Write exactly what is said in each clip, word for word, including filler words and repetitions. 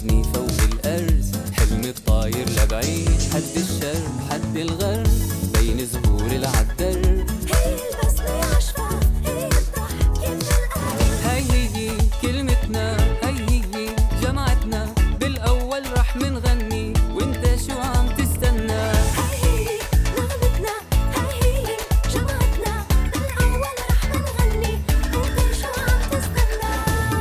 خدني فوق الأرز، حلم الطاير لبعيد حد الشرق حد الغرب بين زهور العذر. هي البسمة عشفة هي الضحك يملى القلب. هي هي كلمتنا هي هي جمعتنا بالأول رح منغني وانت شو عم تستنى. هي هي نغمتنا هي هي جمعتنا بالأول رح منغني وانت شو عم تستنى.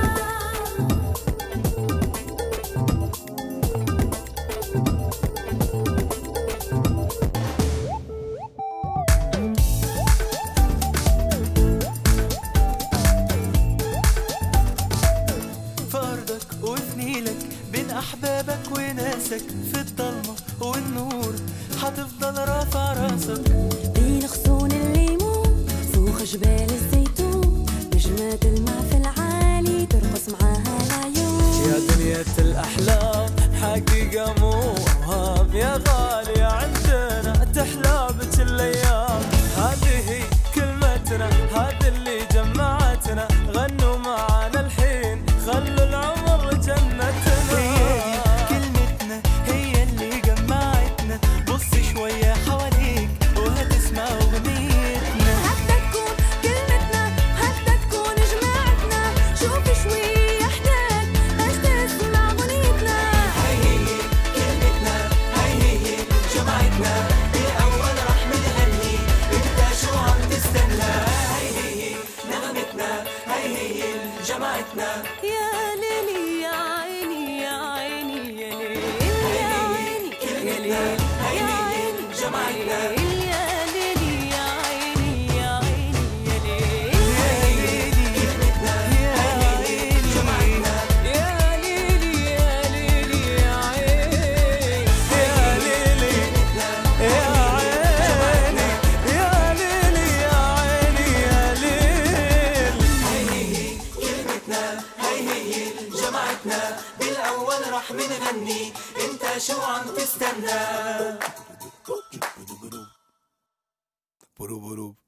وفنيلك بين أحبابك وناسك في الضلمة والنور حتفضل رافع راسك. بين غصون الليمون فوق جبال الزيتون نجمة تلمع في العالي ترقص معاها العيون. يا دنيا الأحلام حقيقة مو وهم يا غالية عندنا تحلى بك الأيام. هذه هي كلمتنا هذه اللي جمعتنا غنوا معانا الحين خلوا العمر جنتنا. هي كلمتنا هي اللي جمعتنا بص شوية حواليك وهتسمع أغنيتنا. هدا تكون كلمتنا هدا تكون جماعتنا شوف شوي يحتاج باش تسمع أغنيتنا. هي هي كلمتنا هي هي جمعتنا بالأول رح منغني انت شو عم تستنى. هي هي نغمتنا هي هي جمعتنا. يا ليلي يا عيني يا عيني يا ليل يا عيني يا ليل يا عيني جمعتنا. يا ليلي يا عيني يا عيني يا ليل يا ليلي كلمتنا هي هي جمعتنا. يا ليلي يا ليلي يا عين يا ليلي يا عيني يا ليلي يا عيني يا ليل. هي هي كلمتنا هي هي جمعتنا بالأول رح منغني انت شو عم تستنى.